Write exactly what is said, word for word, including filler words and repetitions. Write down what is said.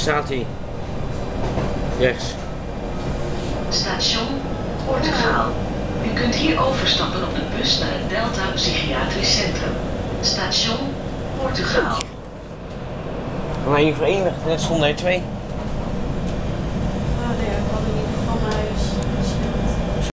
staat hij. Rechts. Station Portugal. U kunt hier overstappen op de bus naar het Delta Psychiatrisch Centrum. Station Portugal. Maar hier verenigd, net stonden er twee.